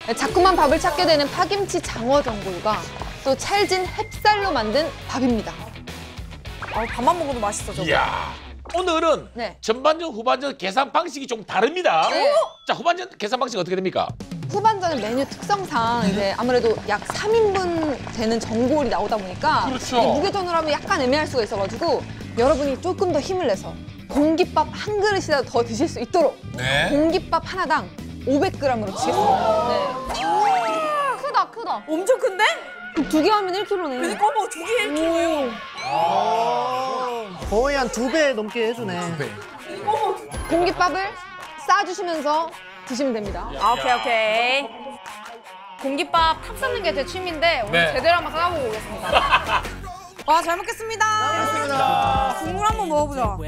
자꾸만 밥을 찾게 되는 파김치 장어 전골과 또 찰진 햅쌀로 만든 밥입니다. 밥만 먹어도 맛있어, 저거. 이야. 오늘은 네. 전반전, 후반전 계산 방식이 좀 다릅니다. 네. 자, 후반전 계산 방식 어떻게 됩니까? 후반전은 메뉴 특성상 이제 아무래도 약 3인분 되는 전골이 나오다 보니까 그렇죠. 이게 무게전으로 하면 약간 애매할 수가 있어가지고 여러분이 조금 더 힘을 내서 공깃밥 한 그릇이라도 더 드실 수 있도록 네. 공깃밥 하나당 500g으로 치겠습니다. 네. 크다. 엄청 큰데? 2개 하면 1kg네. 그러니까 어머, 두 개에 1kg예요. 거의 한 2배 넘게 해주네. 공깃밥을 싸주시면서 드시면 됩니다. 오케이. 공깃밥 탑 쌓는 게 제 취미인데 오늘 네. 제대로 한번 싸보고 오겠습니다. 와, 잘 먹겠습니다. 국물 한번 먹어보자.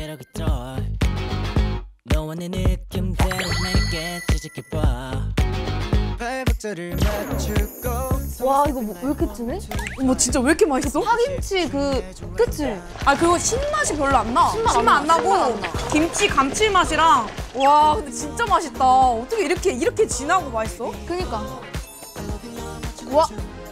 너와 내 느낌대로 내게 지적해봐. 발버둥을 맞추고. 와 이거 왜 이렇게 진해? 어머, 진짜 왜 이렇게 맛있어? 파김치 그치? 그거 신맛이 별로 안 나. 신맛 신맛 안 안 나. 나고 신맛 안 나. 김치 감칠맛이랑 와, 근데 진짜 맛있다. 어떻게 이렇게 진하고 맛있어? 그니까. 와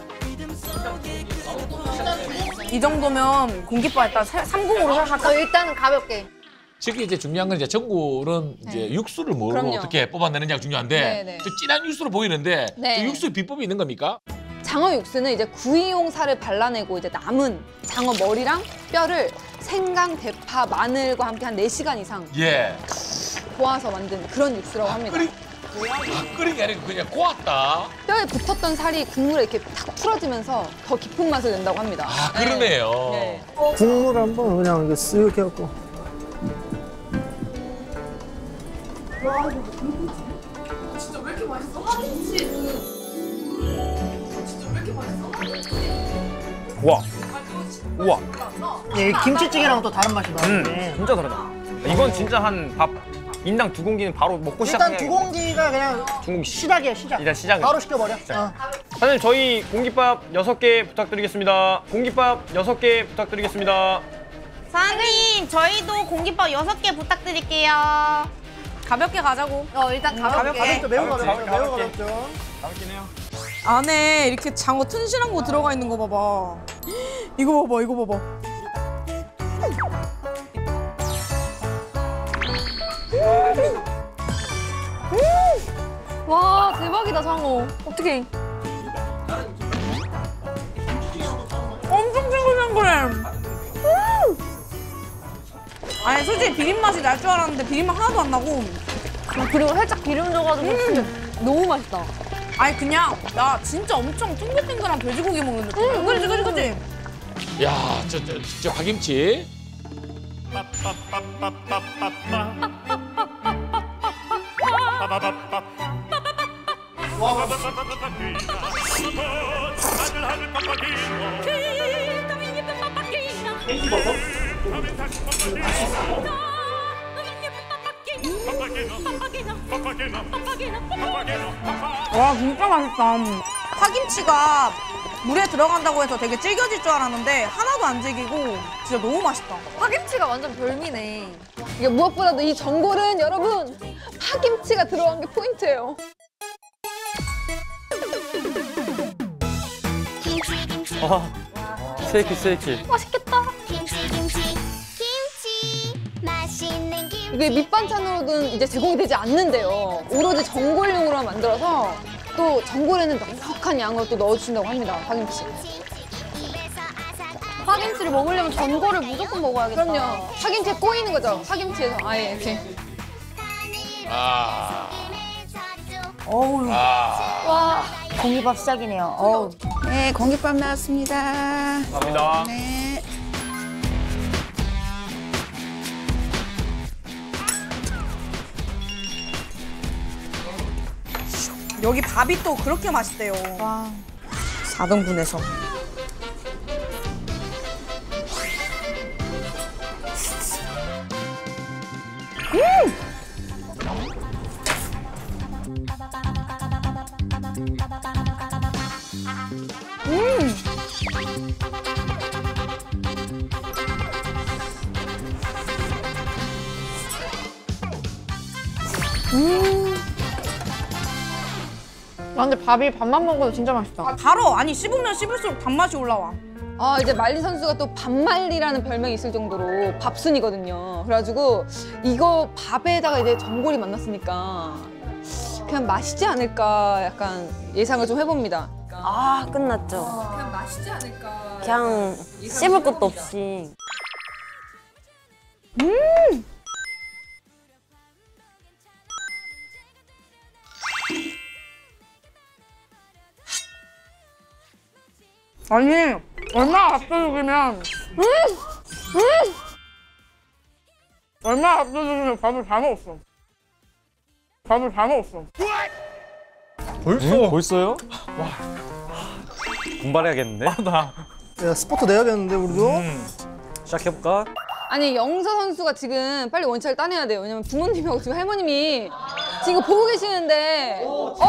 이 정도면 공깃밥 일단 3공으로 할까? 일단은 가볍게. 지금 이제 중요한 건 이제 전골은 이제 육수를 뭐로 그럼요. 어떻게 뽑아내느냐가 중요한데 네네. 저 진한 육수로 보이는데 네. 저 육수 비법이 있는 겁니까? 장어 육수는 이제 구이용 살을 발라내고 이제 남은 장어 머리랑 뼈를 생강, 대파, 마늘과 함께 한 4시간 이상 예. 고아서 만든 그런 육수라고 합니다. 끓인 게 아니고 그냥 고았다. 뼈에 붙었던 살이 국물에 이렇게 탁 풀어지면서 더 깊은 맛을 낸다고 합니다. 아, 그러네요. 네. 국물 한번 그냥 이거 쓱 해갖고. 와. 우와. 이 김치찌개랑 또 다른 맛이 나는데. 진짜 다르다. 이건 진짜 한 밥 인당 2공기는 바로 먹고 일단 시작해야 2공기가 그냥 두 공기. 시작이야, 시작. 일단 시작은. 바로 시켜버려. 사장님, 저희 공깃밥 6개 부탁드리겠습니다. 공깃밥 6개 부탁드리겠습니다. 사장님, 저희도 공깃밥 6개 부탁드릴게요. 가볍게 가자고. 일단 가볍죠, 매우 가볍죠, 가볍게. 매우 가볍죠. 가볍긴 해요. 안에 이렇게 장어 튼실한 거 들어가 있는 거 봐봐. 이거 봐봐. 와 대박이다 장어. 어떡해. 엄청 싱글싱글해. 아니, 솔직히 비린맛이 날 줄 알았는데 비린맛 하나도 안 나고. 그리고 살짝 기름 줘가지고 진짜 너무 맛있다. 아니, 그냥 나 진짜 엄청 탱글탱글한 돼지고기 먹는 느낌. 그치? 야, 저 파김치. 와, 진짜 맛있다. 파김치가 물에 들어간다고 해서 되게 질겨질 줄 알았는데 하나도 안 질기고 진짜 너무 맛있다. 파김치가 완전 별미네. 이게 무엇보다도 이 전골은 여러분 파김치가 들어간 게 포인트예요. 스테이키. 맛있겠다. 김치 맛있는 김치. 이게 밑반찬으로는 이제 제공이 되지 않는데요. 오로지 전골용으로만 만들어서 또 전골에는 넉넉한 양을 또 넣어주신다고 합니다. 파김치. 파김치를 먹으려면 전골을 무조건 먹어야겠다. 그럼요. 파김치에 꼬이는 거죠. 파김치에서 아예 이렇게. 아. 어우. 와. 공깃밥 시작이네요. 어우. 네, 공깃밥 나왔습니다. 감사합니다. 네. 여기 밥이 또 그렇게 맛있대요. 와. 4등분해서. 근데 밥이 밥만 먹어도 진짜 맛있다. 바로 아니 씹으면 씹을수록 단맛이 올라와. 아 이제 말리 선수가 또 밥말리라는 별명이 있을 정도로 밥순이거든요. 그래가지고 이거 밥에다가 이제 전골이 만났으니까 그냥 맛있지 않을까 약간 예상을 좀 해봅니다. 아 끝났죠. 그냥 맛있지 않을까. 그냥 씹을 것도 없이. 아니 얼마나 밥도둑이면 얼마나 밥도둑이면 밥을 다 먹었어. 밥을 다 먹었어. 벌써요? 와. 분발해야겠는데? 야, 스포트 내야겠는데 우리도. 시작해볼까? 아니 영서 선수가 지금 빨리 원차를 따내야 돼요. 왜냐면 부모님하고 지금 할머님이 지금 보고 계시는데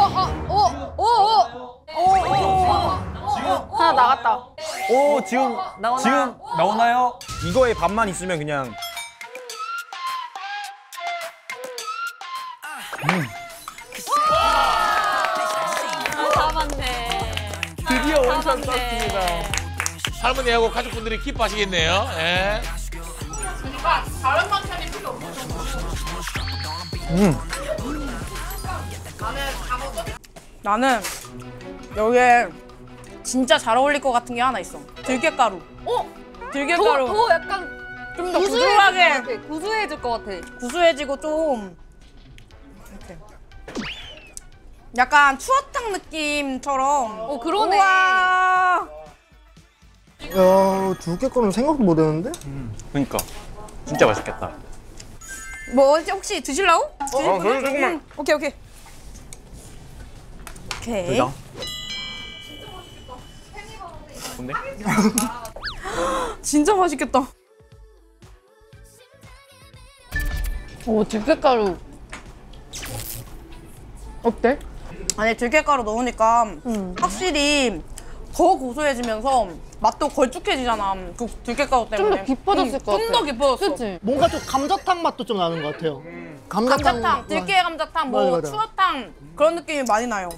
하나 나갔다. 오 지금 나오나요? 이거에 밥만 있으면 그냥 잡았네. 드디어 원샷 땄습니다. 할머니하고 가족분들이 기뻐하시겠네요. 예. 나는 여기에 진짜 잘 어울릴 것 같은 게 하나 있어. 들깨가루. 들깨가루. 더 약간 좀 더 구수하게 구수해질 것 같아. 구수해지고 좀 이렇게 약간 추어탕 느낌처럼. 그러네. 우와. 야, 두개 거는 생각도 못 했는데? 그러니까 진짜 맛있겠다. 뭐 혹시 드실라고? 그래 조금만. 오케이. 오케이. 둘다. 뭔데? 진짜 맛있겠다. 오 들깨가루. 어때? 안에 들깨가루 넣으니까 확실히 더 고소해지면서 맛도 걸쭉해지잖아. 그 들깨가루 때문에. 좀 더 깊어졌을 것 같아. 좀 더 깊어졌어. 그치? 뭔가 좀 감자탕 맛도 좀 나는 것 같아요. 감자탕, 들깨 감자탕, 뭐 맞아. 추어탕 그런 느낌이 많이 나요.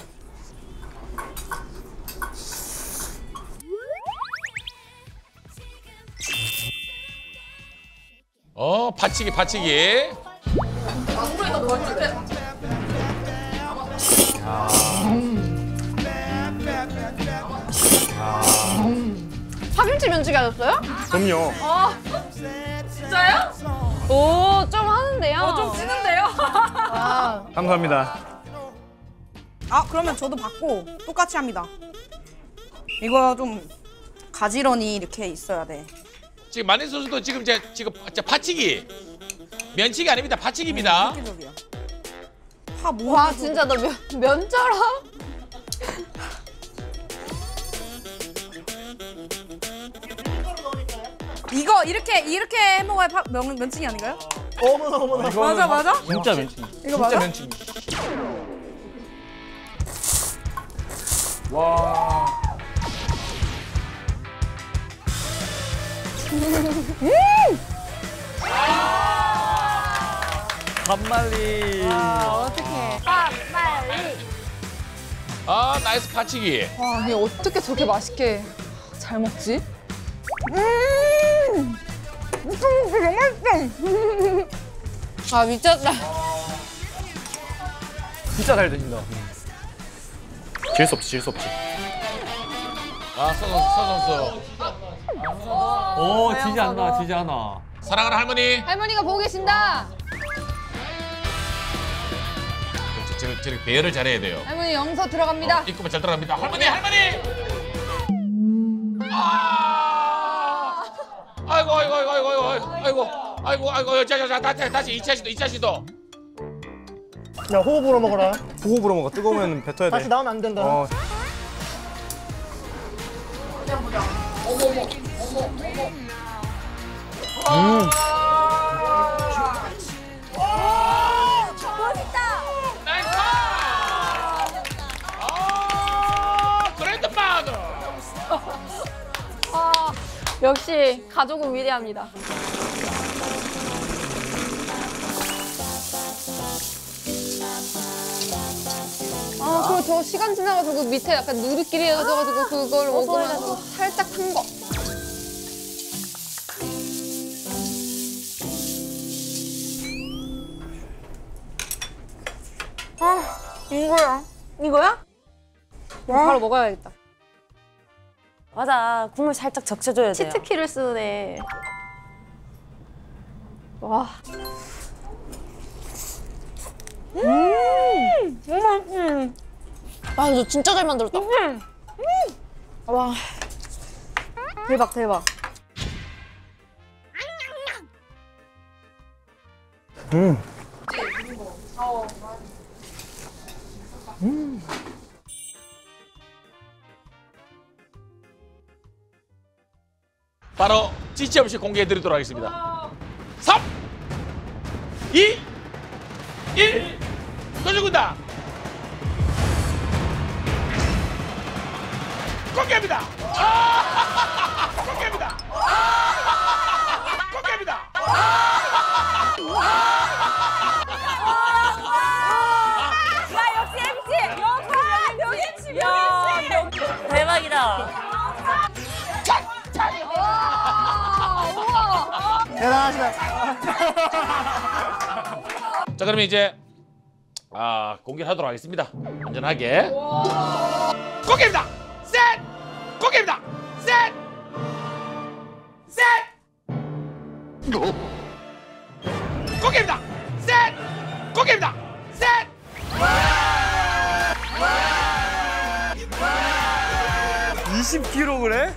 받치기. 파김치 면치기 하셨어요? 그럼요. 진짜요? 오, 좀 하는데요? 좀 찌는데요? 감사합니다. 아 그러면 저도 받고 똑같이 합니다. 이거 좀 가지런히 이렇게 있어야 돼. 지금 만리 선수도 지금 받치기. 면치기 아닙니다. 받치기입니다. 획기적이야. 파 뭐? 와, 진짜 너 면처럼? 이거 이렇게 해 먹어야 면치기 아닌가요? 어머나. 맞아? 진짜 면치기. 이거 맞아? 면치기. 밥말리. 아 나이스 받치기. 와, 이게 어떻게 저렇게 맛있게 잘 먹지? 아, 미쳤다. 진짜 잘 드신다. 질 수 없지. 아 서 선수. 오 지지 않아. 사랑하는 할머니. 할머니가 보고 계신다. 저렇게 배열을 잘해야 돼요. 할머니 영서 들어갑니다. 입구만 잘 들어갑니다. 할머니. 아! 아이고. 자, 다시 2차 시도. 야, 호흡으로 먹어라. 호흡으로 먹어. 뜨거우면 뱉어야 돼. 다시 나오면 안 된다. 나이스! 그랜드파더. 역시 가족은 위대합니다. 아, 그리고 저 시간 지나가지고 밑에 약간 누리끼리 해가지고 그걸 먹으면서 살짝 탄 거. 이거야. 이거야? 바로 먹어야겠다. 맞아. 국물 살짝 적셔줘야 돼요. 치트키를 쓰네. 와. 아, 이거 진짜 잘 만들었다. 와. 대박, 대박. 바로 지체 없이 공개해 드리도록 하겠습니다. 3, 2, 1, 도전군다. 공개합니다. 공개합니다. 공개합니다. 대박이다. 대단하시다. 자, 그러면 이제 공개를 하도록 하겠습니다. 안전하게. 공개입니다. 셋! 공개입니다. 셋! 셋! 공개입니다. 셋! 공개입니다. 셋! 20kg?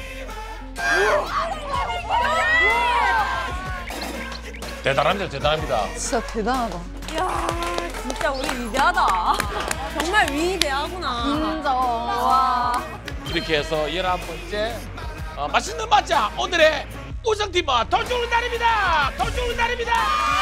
대단합니다. 대단합니다. 진짜 대단하다. 진짜 우리 위대하다. 정말 위대하구나. 인정. 와. 이렇게 해서 11번째 맛있는 맛자 오늘의 우승팀은 돈 주는 날입니다. 돈 주는 날입니다.